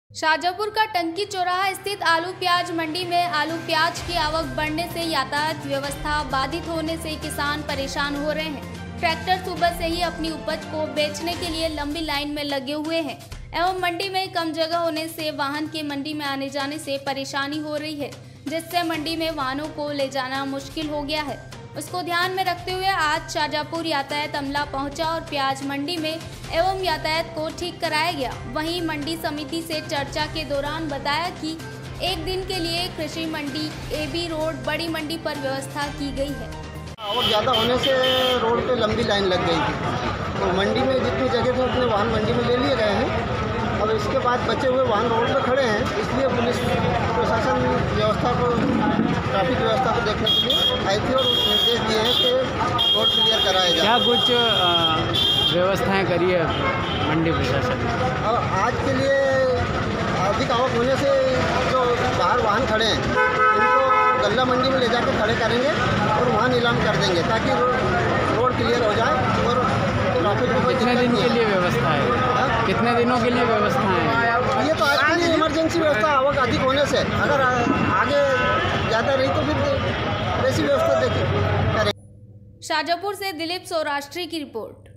शाहजहाँपुर का टंकी चौराहा स्थित आलू प्याज मंडी में आलू प्याज की आवक बढ़ने से यातायात व्यवस्था बाधित होने से किसान परेशान हो रहे हैं। ट्रैक्टर सुबह से ही अपनी उपज को बेचने के लिए लंबी लाइन में लगे हुए हैं एवं मंडी में कम जगह होने से वाहन के मंडी में आने जाने से परेशानी हो रही है, जिससे मंडी में वाहनों को ले जाना मुश्किल हो गया है। उसको ध्यान में रखते हुए आज शाहजहाँपुर यातायात अमला पहुंचा और प्याज मंडी में एवं यातायात को ठीक कराया गया। वहीं मंडी समिति से चर्चा के दौरान बताया कि एक दिन के लिए कृषि मंडी AB रोड बड़ी मंडी पर व्यवस्था की गई है। और ज़्यादा होने से रोड पे लंबी लाइन लग गई थी, तो मंडी में जितनी जगह थी उतने वाहन मंडी में ले लिए गए हैं। अब इसके बाद बचे हुए वाहन रोड पे खड़े हैं, इसलिए पुलिस प्रशासन व्यवस्था को ट्रैफिक व्यवस्था को देखने के लिए आई थी और निर्देश दिए हैं कि रोड क्लियर कराया जाए। क्या कुछ व्यवस्थाएं करी है मंडी प्रशासन? अब आज के लिए अधिक आवक होने से जो बाहर वाहन खड़े हैं इनको गल्ला मंडी में ले जाकर खड़े करेंगे और वहाँ नीलाम कर देंगे ताकि रोड क्लियर हो जाए और ट्रैफिक में। कितने दिन के लिए व्यवस्था है? कितने दिनों के लिए व्यवस्था है? ये तो आज के लिए इमरजेंसी व्यवस्था आवक अधिक होने से, अगर आगे ज़्यादा रही तो फिर वैसी व्यवस्था देखिए करें। शाहजहाँपुर से दिलीप सौराष्ट्री की रिपोर्ट।